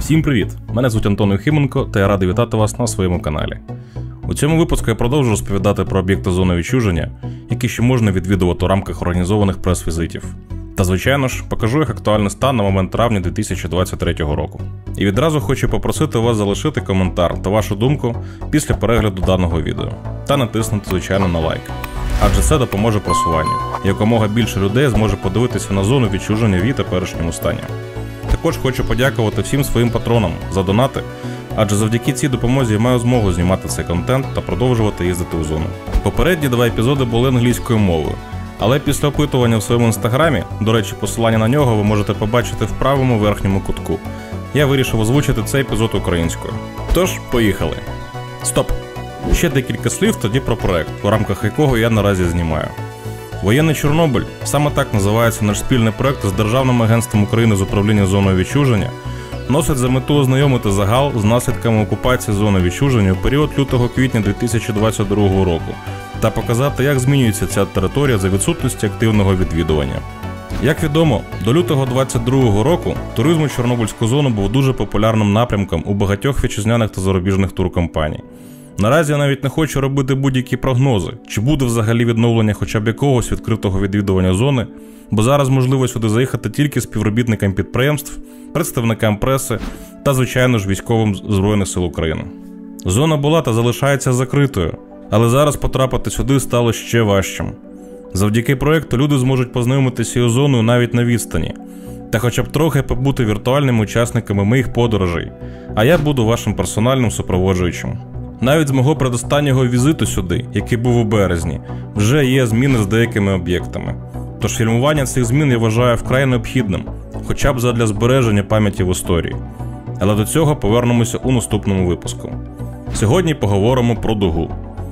Всім привіт! Мене звуть Антон Юхименко та я радий вітати вас на своєму каналі. У цьому випуску я продовжу розповідати про об'єкти зони відчуження, які ще можна відвідувати у рамках організованих прес-візитів. Та, звичайно ж, покажу їх актуальний стан на момент травня 2023 року. І відразу хочу попросити вас залишити коментар та вашу думку після перегляду даного відео. Та натиснути, звичайно, на лайк. Адже це допоможе просуванню, і якомога більше людей зможе подивитися на зону відчуження в її теперішньому стані. Також хочу подякувати всім своїм патронам за донати, адже завдяки цій допомозі я маю змогу знімати цей контент та продовжувати їздити у зону. Попередні 2 епізоди були англійською мовою, але після опитування в своєму інстаграмі, до речі, посилання на нього ви можете побачити в правому верхньому кутку, я вирішив озвучити цей епізод українською. Тож, поїхали. Стоп! Ще декілька слів тоді про проект, у рамках якого я наразі знімаю. Воєнний Чорнобиль, саме так називається наш спільний проект з Державним агентством України з управління зоною відчуження, носить за мету ознайомити загал з наслідками окупації зони відчуження у період лютого-квітня 2022 року та показати, як змінюється ця територія за відсутності активного відвідування. Як відомо, до лютого 2022 року туризм у Чорнобильську зону був дуже популярним напрямком у багатьох вітчизняних та зарубіжних туркомпаній. Наразі я навіть не хочу робити будь-які прогнози, чи буде взагалі відновлення хоча б якогось відкритого відвідування зони, бо зараз можливо сюди заїхати тільки співробітникам підприємств, представникам преси та, звичайно ж, військовим Збройних сил України. Зона була та залишається закритою, але зараз потрапити сюди стало ще важчим. Завдяки проєкту люди зможуть познайомитися із зоною навіть на відстані, та хоча б трохи побути віртуальними учасниками моїх подорожей, а я буду вашим персональним супроводжуючим. Навіть з мого предостаннього візиту сюди, який був у березні, вже є зміни з деякими об'єктами. Тож фільмування цих змін я вважаю вкрай необхідним, хоча б задля збереження пам'яті в історії. Але до цього повернемося у наступному випуску. Сьогодні поговоримо про дугу.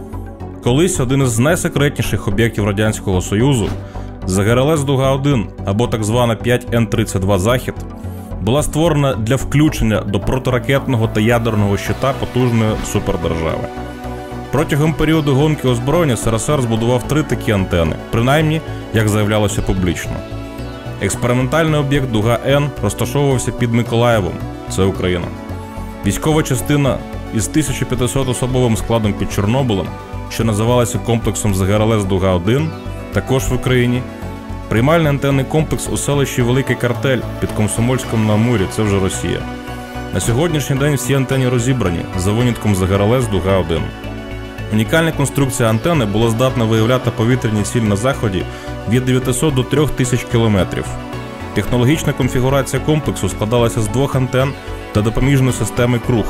Колись один із найсекретніших об'єктів Радянського Союзу, ЗГРЛС Дуга-1, або так звана 5Н-32 «Захід», була створена для включення до протиракетного та ядерного щита потужної супердержави. Протягом періоду гонки озброєння СРСР збудував 3 такі антени, принаймні, як заявлялося публічно. Експериментальний об'єкт Дуга-Н розташовувався під Миколаєвом, це Україна. Військова частина із 1500-особовим складом під Чорнобилем, що називалася комплексом ЗГРЛС Дуга-1, також в Україні. Приймальний антенний комплекс у селищі Великий Картель під Комсомольськом на Амурі, це вже Росія. На сьогоднішній день всі антенни розібрані, за винятком ЗГРЛС Дуга-1. Унікальна конструкція антени була здатна виявляти повітряні цілі на заході від 900 до 3000 кілометрів. Технологічна конфігурація комплексу складалася з 2 антен та допоміжної системи круг.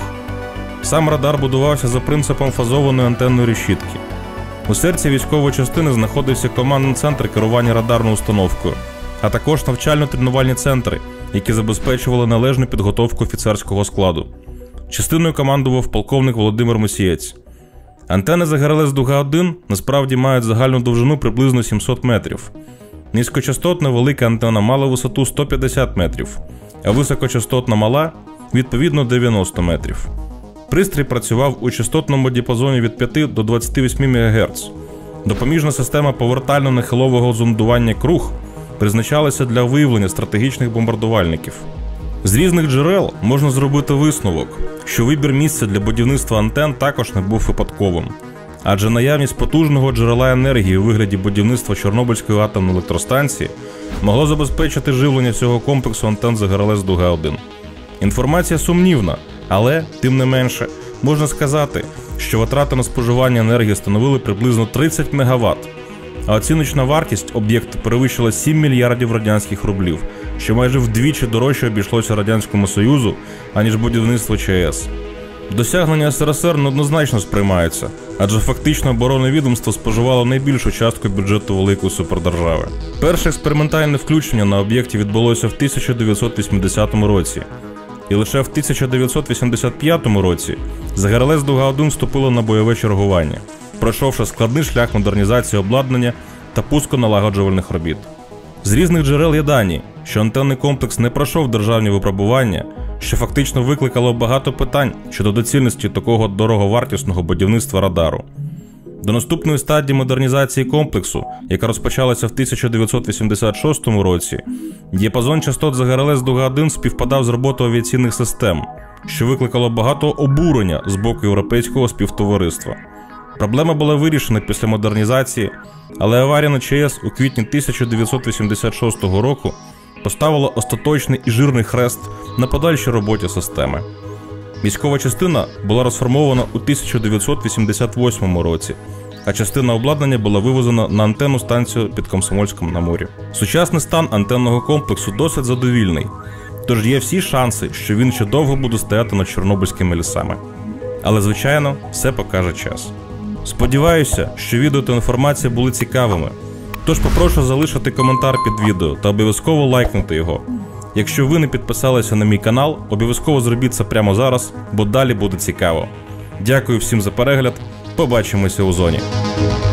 Сам радар будувався за принципом фазованої антенної решітки. У серці військової частини знаходився командний центр керування радарною установкою, а також навчально-тренувальні центри, які забезпечували належну підготовку офіцерського складу. Частиною командував полковник Володимир Мусієць. Антени ЗГРЛС Дуга-1 насправді мають загальну довжину приблизно 700 метрів. Низькочастотна велика антена мала висоту 150 метрів, а високочастотна мала – відповідно 90 метрів. Пристрій працював у частотному діапазоні від 5 до 28 МГц. Допоміжна система повертально-нахилового зондування круг призначалася для виявлення стратегічних бомбардувальників. З різних джерел можна зробити висновок, що вибір місця для будівництва антен також не був випадковим. Адже наявність потужного джерела енергії у вигляді будівництва Чорнобильської атомної електростанції могло забезпечити живлення цього комплексу антен ЗГРЛС Дуга-1. Інформація сумнівна, але, тим не менше, можна сказати, що витрати на споживання енергії становили приблизно 30 МВт, а оціночна вартість об'єкту перевищила 7 мільярдів радянських рублів, що майже вдвічі дорожче обійшлося Радянському Союзу, аніж будівництво ЧАЕС. Досягнення СРСР неоднозначно сприймаються, адже фактично оборонне відомство споживало найбільшу частку бюджету великої супердержави. Перше експериментальне включення на об'єкті відбулося в 1980 році. І лише в 1985 році ЗГРЛС Дуга-1 вступило на бойове чергування, пройшовши складний шлях модернізації обладнання та пусконалагоджувальних робіт. З різних джерел є дані, що антенний комплекс не пройшов державні випробування, що фактично викликало багато питань щодо доцільності такого дороговартісного будівництва радару. До наступної стадії модернізації комплексу, яка розпочалася в 1986 році, діапазон частот за ГРЛС Дуга-1 співпадав з роботою авіаційних систем, що викликало багато обурення з боку європейського співтовариства. Проблема була вирішена після модернізації, але аварія на ЧАЕС у квітні 1986 року поставила остаточний і жирний хрест на подальшій роботі системи. Військова частина була розформована у 1988 році, а частина обладнання була вивезена на антенну станцію під Комсомольськом-на-Амурі. Сучасний стан антенного комплексу досить задовільний, тож є всі шанси, що він ще довго буде стояти над чорнобильськими лісами. Але, звичайно, все покаже час. Сподіваюся, що відео та інформація були цікавими, тож попрошу залишити коментар під відео та обов'язково лайкнути його. Якщо ви не підписалися на мій канал, обов'язково зробіть це прямо зараз, бо далі буде цікаво. Дякую всім за перегляд, побачимося у зоні.